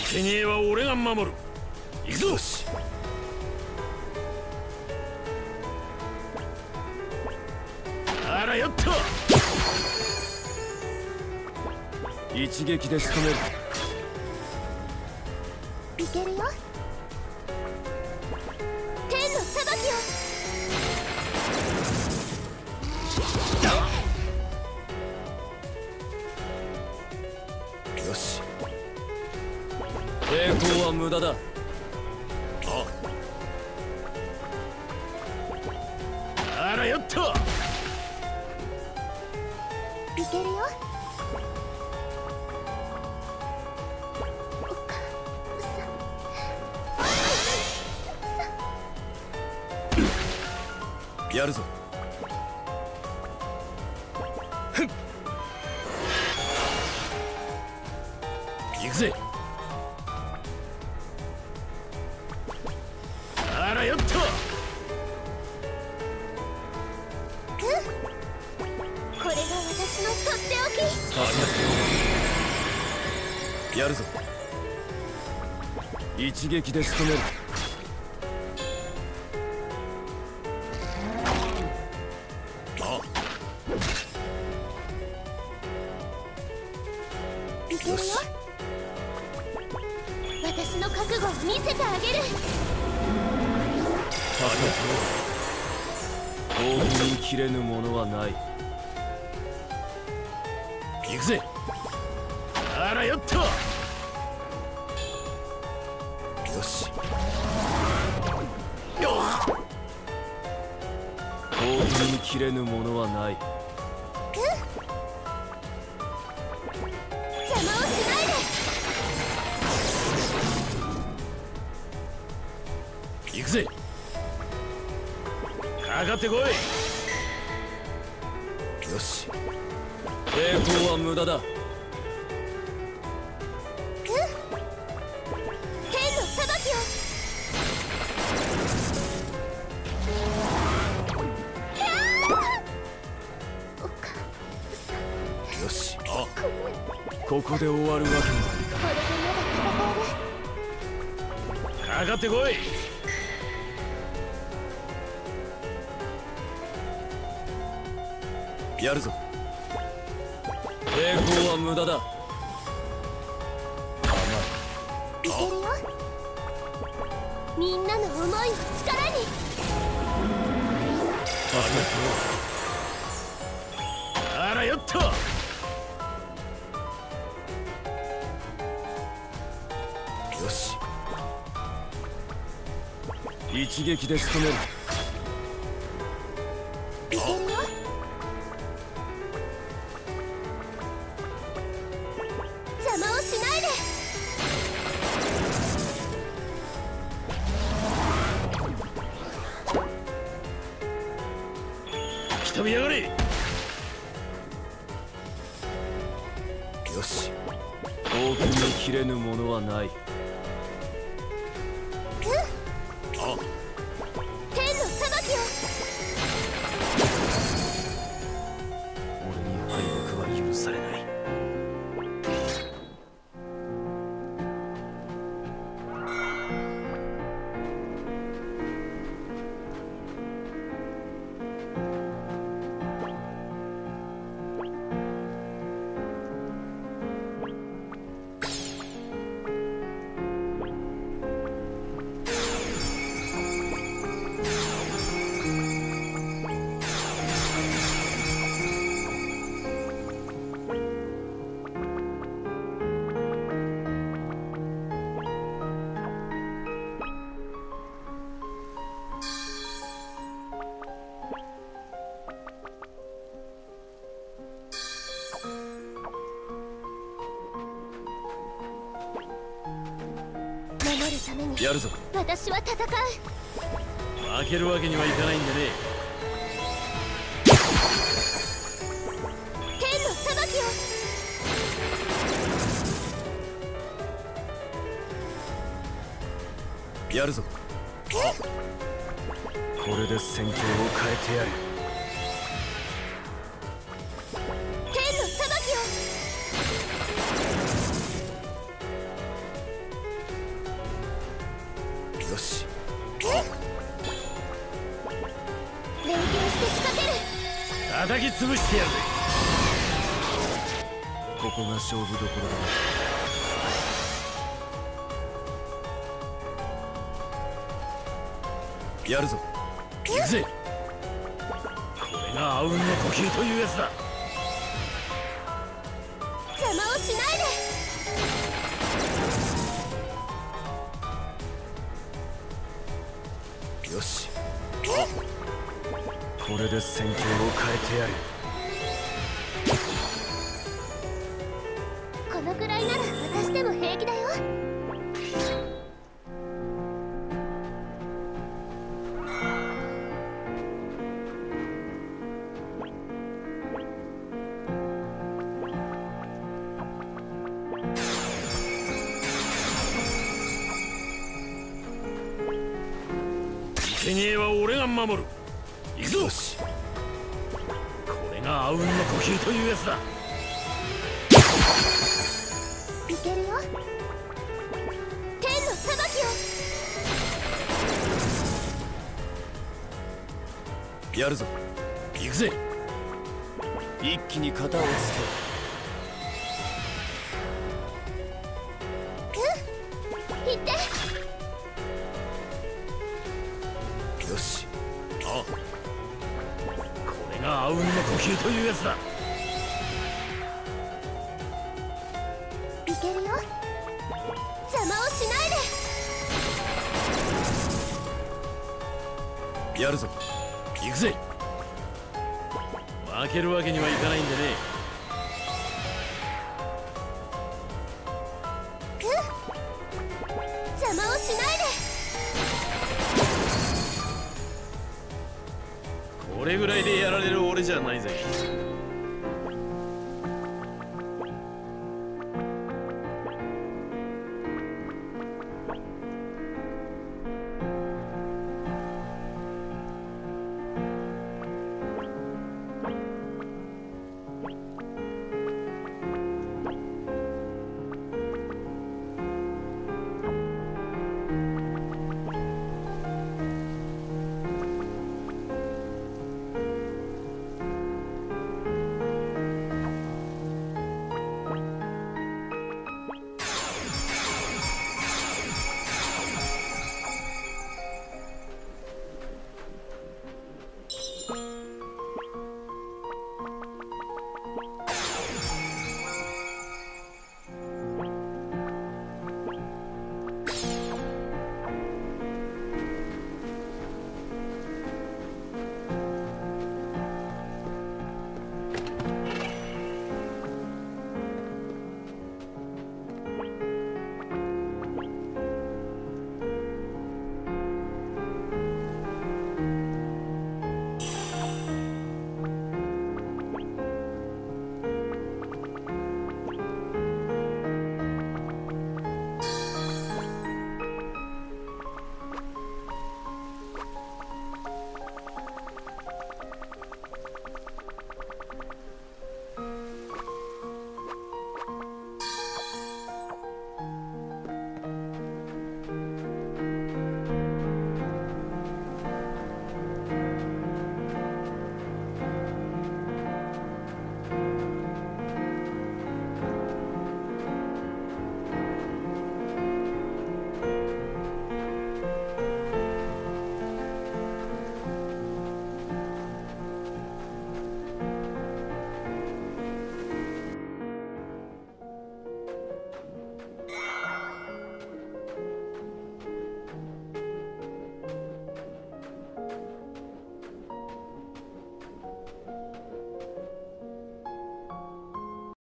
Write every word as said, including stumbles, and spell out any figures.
生贄は俺が守る。行くぞ。あらよっと。 一撃で仕留める。 いけるよ。天の裁きを。 よし。抵抗は無駄だ。 あらよっと。 いけるよ。 やるぞ。 行くぜ。あらよっと。 これが私のとっておき。 ありがとう。やるぞ。一撃で仕留める。 いけるよ。私の覚悟を見せてあげる。 ありがとう。道具に切れぬものはない。 行くぜ。あらよっと。 よし。 よ道具に切れぬものはない。 邪魔をしないで。 行くぜ。かかってこい。 よし。抵抗は無駄だ。 天の裁きを。 よし。ここで終わるわけにはいかない。 これでまだ戦える。 かかってこい。 やるぞ。抵抗は無駄だ。 いけるよ。みんなの思いを力に。 あらよっと。 よし。一撃で仕留める。 いけるよ。邪魔をしないで。 来たびやがれ。 よし。道具に切れぬものはない。 天の裁きを。 俺に敗北は許されない。 守るためにやるぞ。 私は戦う。 負けるわけにはいかないんでね。 天の裁きを。やるぞ。これで戦況を変えてやる。 天の裁きを。 叩き潰してやるぜ。 ここが勝負どころだ。やるぞ。 行くぜ。これが阿吽の呼吸というやつだ。 邪魔をしないで。よし。これで戦況を変えてやる。 このくらいなら私でも平気だよ。 生贄は俺が守る。行くぞ。よし。これが阿吽の呼吸というやつだ。 いけるよ。天の裁きを。 やるぞ。 行くぜ。 一気に型をつうん行って。 け。よし。 あ、これが阿吽の呼吸というやつだ。 いけるよ。邪魔をしないで。 やるぞ。 行くぜ。負けるわけにはいかないんでね。 うん邪魔をしないで。 これぐらいでやられる俺じゃないぜ。